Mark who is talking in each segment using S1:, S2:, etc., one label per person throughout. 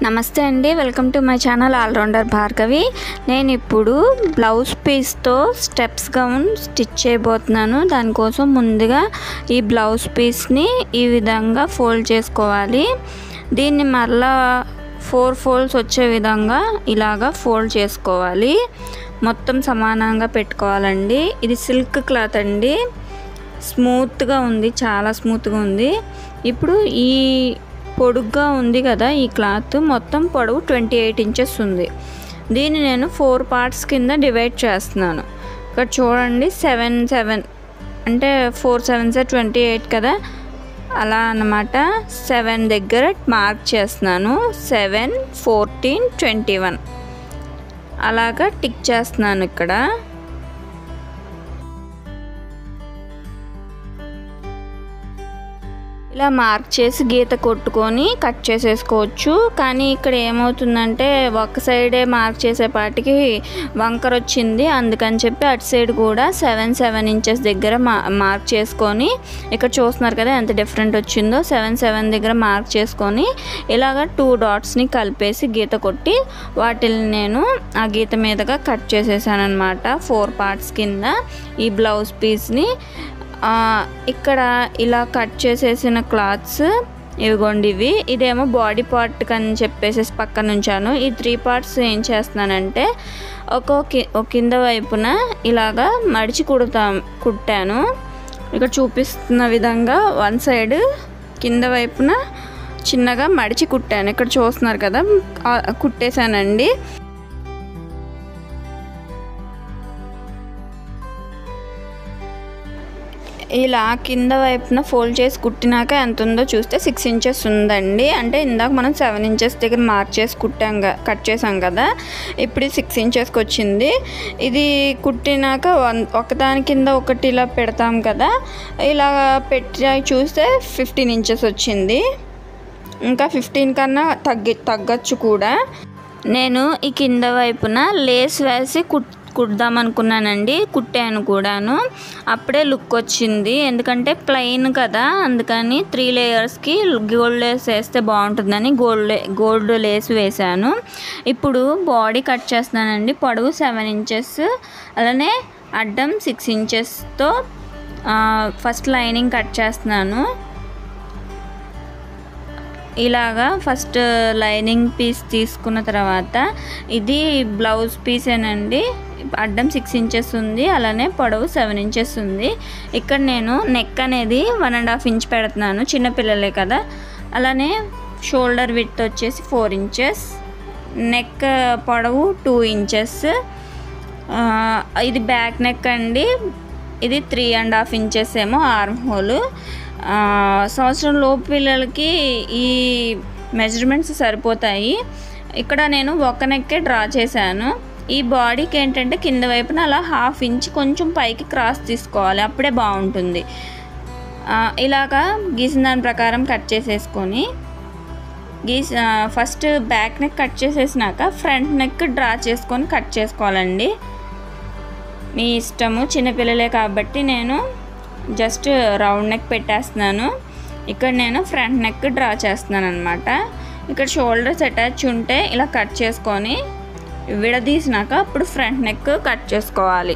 S1: నమస్తే అండి, welcome to my channel allrounder Bhargavi. నేను ఇప్పుడు బ్లౌజ్ పీస్తో స్టెప్స్ గౌన్ స్టిచ్ చేయబోతున్నాను. దానికోసం ముందుగా ఈ బ్లౌజ్ పీస్ని ఈ విధంగా ఫోల్డ్ చేసుకోవాలి. దీన్ని మరలా 4 ఫోల్డ్స్ వచ్చే విధంగా ఇలాగా ఫోల్డ్ చేసుకోవాలి. మొత్తం సమానంగా పెట్టుకోవాలండి. ఇది సిల్క్ క్లాత్ అండి, స్మూత్గా ఉంది, చాలా స్మూత్గా ఉంది. ఇప్పుడు ఈ పొడుగ్గా ఉంది కదా, ఈ క్లాత్ మొత్తం పొడవు 28 ఇంచెస్ ఉంది. దీన్ని నేను 4 పార్ట్స్ కింద డివైడ్ చేస్తున్నాను. ఇక్కడ చూడండి, 7 అంటే 4 7s 28 కదా, అలా అన్నమాట. 7 దగ్గర మార్క్ చేస్తున్నాను. 7 14 21 అలాగా టిక్ చేస్తున్నాను. ఇక్కడ ఇలా మార్క్ చేసి గీత కొట్టుకొని కట్ చేసేసుకోవచ్చు. కానీ ఇక్కడ ఏమవుతుందంటే ఒక సైడే మార్క్ చేసేపాటికి వంకర వచ్చింది. అందుకని చెప్పి అటు సైడ్ కూడా 7 ఇంచెస్ దగ్గర మార్క్ చేసుకొని, ఇక్కడ చూస్తున్నారు కదా ఎంత డిఫరెంట్ వచ్చిందో. 7 దగ్గర మార్క్ చేసుకొని ఇలాగ 2 డాట్స్ని కలిపేసి గీత కొట్టి వాటిని నేను ఆ గీత మీదగా కట్ చేసేసాను అనమాట. 4 పార్ట్స్ కింద ఈ బ్లౌజ్ పీస్ని ఇక్కడ ఇలా కట్ చేసేసిన క్లాత్స్ ఇవిగోండి. ఇదేమో బాడీ పార్ట్ అని చెప్పేసి పక్కన ఉంచాను. ఈ 3 పార్ట్స్ ఏం చేస్తున్నానంటే ఒక కింద వైపున ఇలాగా మడిచి కుట్టాను. ఇక్కడ చూపిస్తున్న విధంగా 1 సైడ్ కింద వైపున చిన్నగా మడిచి కుట్టాను. ఇక్కడ చూస్తున్నారు కదా, కుట్టేశానండి. ఇలా కింద వైపున ఫోల్డ్ చేసి కుట్టినాక ఎంత ఉందో చూస్తే 6 ఇంచెస్ ఉందండి. అంటే ఇందాక మనం 7 ఇంచెస్ దగ్గర మార్క్ చేసి కట్ చేసాం కదా, ఇప్పుడు 6 ఇంచెస్కి వచ్చింది. ఇది కుట్టినాక ఒకదాని కింద ఒకటి ఇలా పెడతాం కదా, ఇలా పెట్టి చూస్తే 15 ఇంచెస్ వచ్చింది. ఇంకా 15 కన్నా తగ్గచ్చు కూడా. నేను ఈ కింద వైపున లేస్ వేసి కుడదాం అనుకున్నానండి, కుట్టాను కూడాను. అప్పుడే లుక్ వచ్చింది, ఎందుకంటే ప్లెయిన్ కదా, అందుకని 3 లేయర్స్కి గోల్డ్ లేస్ వేస్తే బాగుంటుందని గోల్డ్ లేస్ వేసాను. ఇప్పుడు బాడీ కట్ చేస్తున్నానండి. పొడవు 7 ఇంచెస్, అలానే అడ్డం 6 ఇంచెస్తో ఫస్ట్ లైనింగ్ కట్ చేస్తున్నాను. ఇలాగా ఫస్ట్ లైనింగ్ పీస్ తీసుకున్న తర్వాత, ఇది బ్లౌజ్ పీసేనండి. అడ్డం 6 ఇంచెస్ ఉంది, అలానే పొడవు 7 ఇంచెస్ ఉంది. ఇక్కడ నేను నెక్ అనేది 1.5 ఇంచ్ పెడుతున్నాను, చిన్నపిల్లలే కదా. అలానే షోల్డర్ విడ్త్ వచ్చేసి 4 ఇంచెస్, నెక్ పొడవు 2 ఇంచెస్. ఇది బ్యాక్ నెక్ అండి. ఇది 3.5 ఇంచెస్ ఏమో ఆర్మ్ హోల్. సంవత్సరం లోపు పిల్లలకి ఈ మెజర్మెంట్స్ సరిపోతాయి. ఇక్కడ నేను ఒక నెక్కే డ్రా చేశాను. ఈ బాడీకి ఏంటంటే కింద వైపున అలా 1/2 ఇంచ్ కొంచెం పైకి క్రాస్ తీసుకోవాలి, అప్పుడే బాగుంటుంది. ఇలాగా గీసిన దాని ప్రకారం కట్ చేసేసుకొని ఫస్ట్ బ్యాక్ నెక్ కట్ చేసేసినాక ఫ్రంట్ నెక్ డ్రా చేసుకొని కట్ చేసుకోవాలండి. మీ ఇష్టము, చిన్నపిల్లలే కాబట్టి నేను జస్ట్ రౌండ్ నెక్ పెట్టేస్తున్నాను. ఇక్కడ నేను ఫ్రంట్ నెక్ డ్రా చేస్తున్నాను అనమాట. ఇక్కడ షోల్డర్స్ అటాచ్ ఉంటే ఇలా కట్ చేసుకొని విడదీసినాక అప్పుడు ఫ్రంట్ నెక్ కట్ చేసుకోవాలి.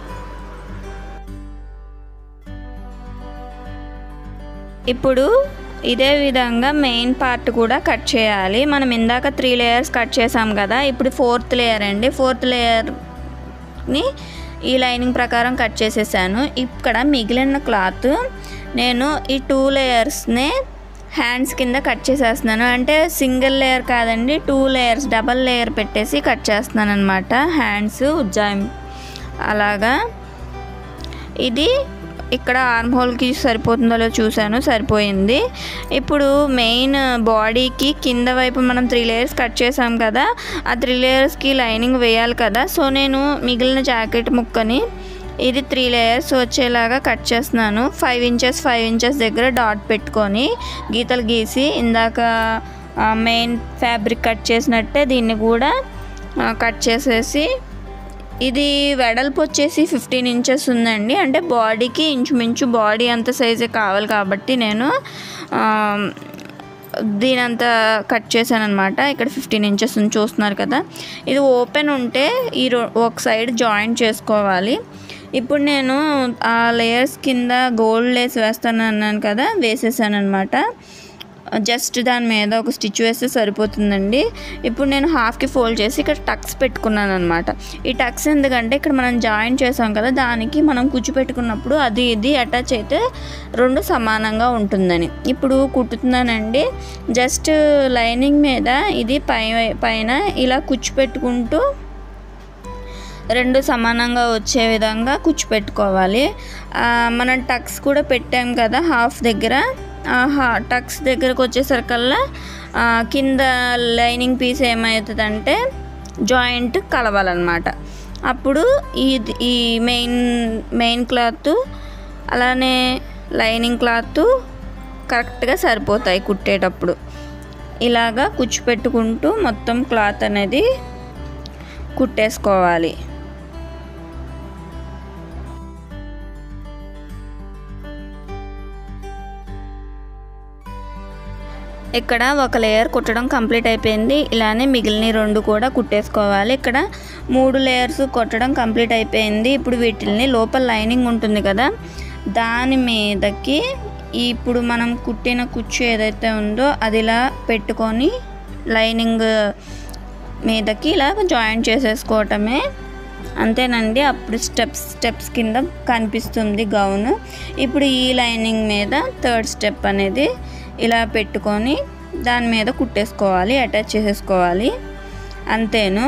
S1: ఇప్పుడు ఇదే విధంగా మెయిన్ పార్ట్ కూడా కట్ చేయాలి. మనం ఇందాక 3 లేయర్స్ కట్ చేసాం కదా, ఇప్పుడు 4th లేయర్ అండి. 4th లేయర్ని ఈ లైనింగ్ ప్రకారం కట్ చేసేసాను. ఇక్కడ మిగిలిన క్లాత్ నేను ఈ 2 లేయర్స్నే హ్యాండ్స్ కింద కట్ చేసేస్తున్నాను. అంటే సింగిల్ లేయర్ కాదండి, 2 లేయర్స్ డబల్ లేయర్ పెట్టేసి కట్ చేస్తున్నాను అనమాట. హ్యాండ్స్ ఉజ్జాయం అలాగా. ఇది ఇక్కడ ఆర్మ్ హోల్కి సరిపోతుందో లేదో చూశాను, సరిపోయింది. ఇప్పుడు మెయిన్ బాడీకి కింద వైపు మనం 3 లేయర్స్ కట్ చేసాం కదా, ఆ 3 లేయర్స్కి లైనింగ్ వేయాలి కదా. సో నేను మిగిలిన జాకెట్ ముక్కని ఇది 3 లేయర్స్ వచ్చేలాగా కట్ చేస్తున్నాను. 5 ఇంచెస్ దగ్గర డాట్ పెట్టుకొని గీతలు గీసి ఇందాక మెయిన్ ఫ్యాబ్రిక్ కట్ చేసినట్టే దీన్ని కూడా కట్ చేసేసి, ఇది వెడల్పు వచ్చేసి 15 ఇంచెస్ ఉందండి. అంటే బాడీకి ఇంచుమించు బాడీ అంత సైజే కావాలి కాబట్టి నేను దీనంతా కట్ చేశాను అనమాట. ఇక్కడ 15 ఇంచెస్ చూస్తున్నారు కదా. ఇది ఓపెన్ ఉంటే ఒక సైడ్ జాయింట్ చేసుకోవాలి. ఇప్పుడు నేను ఆ లేయర్స్ కింద గోల్డ్ లేస్ వేస్తాను అన్నాను కదా, వేసేసాను అనమాట. జస్ట్ దాని మీద ఒక స్టిచ్ వేస్తే సరిపోతుందండి. ఇప్పుడు నేను హాఫ్కి ఫోల్డ్ చేసి ఇక్కడ టక్స్ పెట్టుకున్నాను అనమాట. ఈ టక్స్ ఎందుకంటే ఇక్కడ మనం జాయిన్ చేసాం కదా, దానికి మనం కుచ్చు పెట్టుకున్నప్పుడు అది ఇది అటాచ్ అయితే 2 సమానంగా ఉంటుందని. ఇప్పుడు కుట్టుతున్నానండి. జస్ట్ లైనింగ్ మీద ఇది పైన ఇలా కుచ్చు పెట్టుకుంటూ 2 సమానంగా వచ్చే విధంగా కుచ్చు పెట్టుకోవాలి. మనం టక్స్ కూడా పెట్టాం కదా హాఫ్ దగ్గర, టక్స్ దగ్గరకు వచ్చేసరికల్లా కింద లైనింగ్ పీస్ ఏమవుతుందంటే జాయింట్ కలవాలన్నమాట. అప్పుడు ఈ మెయిన్ క్లాత్ అలానే లైనింగ్ క్లాత్ కరెక్ట్గా సరిపోతాయి కుట్టేటప్పుడు. ఇలాగా కుచ్చు పెట్టుకుంటూ మొత్తం క్లాత్ అనేది కుట్టేసుకోవాలి. ఇక్కడ ఒక లేయర్ కుట్టడం కంప్లీట్ అయిపోయింది. ఇలానే మిగిలిన 2 కూడా కుట్టేసుకోవాలి. ఇక్కడ 3 లేయర్స్ కుట్టడం కంప్లీట్ అయిపోయింది. ఇప్పుడు వీటిని లోపల లైనింగ్ ఉంటుంది కదా, దాని మీదకి ఇప్పుడు మనం కుట్టిన కుచ్చు ఏదైతే ఉందో అది ఇలా పెట్టుకొని లైనింగ్ మీదకి ఇలా జాయింట్ చేసేసుకోవటమే. అంతేనండి. అప్పుడు స్టెప్స్ కింద కనిపిస్తుంది గౌను. ఇప్పుడు ఈ లైనింగ్ మీద 3rd స్టెప్ అనేది ఇలా పెట్టుకొని దాని మీద కుట్టేసుకోవాలి, అటాచ్ చేసేసుకోవాలి. అంతేను.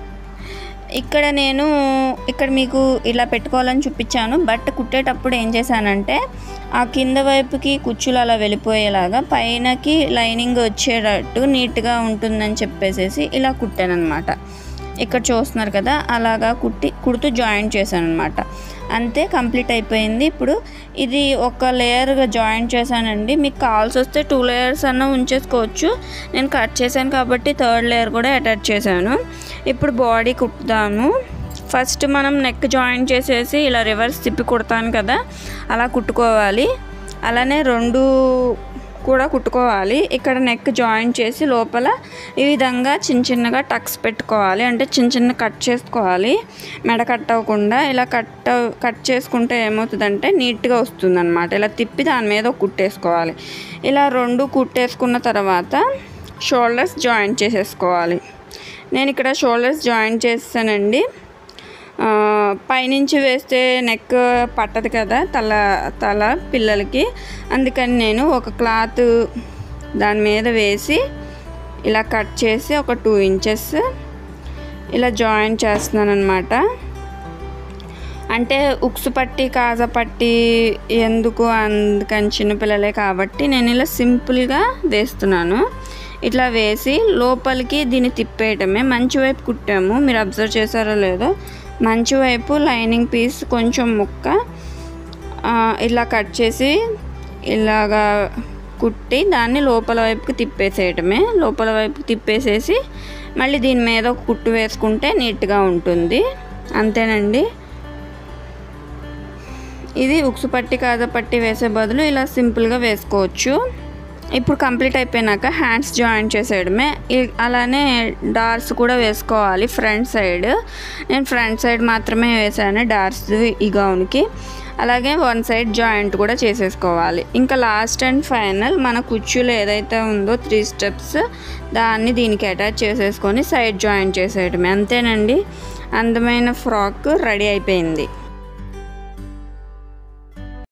S1: ఇక్కడ మీకు ఇలా పెట్టుకోవాలని చూపించాను. బట్ కుట్టేటప్పుడు ఏం చేశానంటే ఆ కింద వైపుకి కుచ్చులు అలా వెళ్ళిపోయేలాగా పైనకి లైనింగ్ వచ్చేటట్టు నీట్గా ఉంటుందని చెప్పేసి ఇలా కుట్టాను అనమాట. ఇక్కడ చూస్తున్నారు కదా, అలాగా కుడుతూ జాయింట్ చేశాను అనమాట. అంతే, కంప్లీట్ అయిపోయింది. ఇప్పుడు ఇది ఒక లేయర్గా జాయింట్ చేశానండి. మీకు కావాల్సి వస్తే 2 లేయర్స్ అన్న ఉంచేసుకోవచ్చు. నేను కట్ చేశాను కాబట్టి 3rd లేయర్ కూడా అటాచ్ చేశాను. ఇప్పుడు బాడీ కుట్టుదాము. ఫస్ట్ మనం నెక్ జాయింట్ చేసేసి ఇలా రివర్స్ తిప్పి కుడతాను కదా, అలా కుట్టుకోవాలి. అలానే 2 కూడా కుట్టుకోవాలి. ఇక్కడ నెక్ జాయింట్ చేసి లోపల ఈ విధంగా చిన్నగా టక్స్ పెట్టుకోవాలి. అంటే చిన్న కట్ చేసుకోవాలి, మెడ కట్ అవ్వకుండా. ఇలా కట్ చేసుకుంటే ఏమవుతుందంటే నీట్గా వస్తుంది అనమాట. ఇలా తిప్పి దాని మీద కుట్టేసుకోవాలి. ఇలా 2 కుట్టేసుకున్న తర్వాత షోల్డర్స్ జాయింట్ చేసేసుకోవాలి. నేను ఇక్కడ షోల్డర్స్ జాయింట్ చేస్తానండి. పైనుంచి వేస్తే నెక్ పట్టదు కదా తల పిల్లలకి. అందుకని నేను ఒక క్లాత్ దాని మీద వేసి ఇలా కట్ చేసి ఒక 2 ఇంచెస్ ఇలా జాయింట్ చేస్తున్నాను అనమాట. అంటే ఉక్సు పట్టి కాజా పట్టి ఎందుకు, అందుకని చిన్నపిల్లలే కాబట్టి నేను ఇలా సింపుల్గా వేస్తున్నాను. ఇట్లా వేసి లోపలికి దీన్ని తిప్పేయటమే. మంచి వైపు కుట్టాము, మీరు అబ్జర్వ్ చేశారో లేదో. మంచి వైపు లైనింగ్ పీస్ కొంచెం ముక్క ఇలా కట్ చేసి ఇలాగా కుట్టి దాన్ని లోపల వైపుకి తిప్పేసేయటమే. లోపల వైపుకి తిప్పేసేసి మళ్ళీ దీని మీద ఒక కుట్టు వేసుకుంటే నీట్గా ఉంటుంది. అంతేనండి. ఇది ఉక్సు పట్టి కాజా పట్టి వేసే బదులు ఇలా సింపుల్గా వేసుకోవచ్చు. ఇప్పుడు కంప్లీట్ అయిపోయినాక హ్యాండ్స్ జాయింట్ చేసేయడమే. అలానే డార్స్ కూడా వేసుకోవాలి ఫ్రంట్ సైడ్. నేను ఫ్రంట్ సైడ్ మాత్రమే వేసాను డార్స్ ఈ గౌన్కి. అలాగే 1 సైడ్ జాయింట్ కూడా చేసేసుకోవాలి. ఇంకా లాస్ట్ అండ్ ఫైనల్ మన కుచ్చులు ఏదైతే ఉందో 3 స్టెప్స్ దాన్ని దీనికి అటాచ్ చేసేసుకొని సైడ్ జాయింట్ చేసేయడమే. అంతేనండి, అందమైన ఫ్రాక్ రెడీ అయిపోయింది.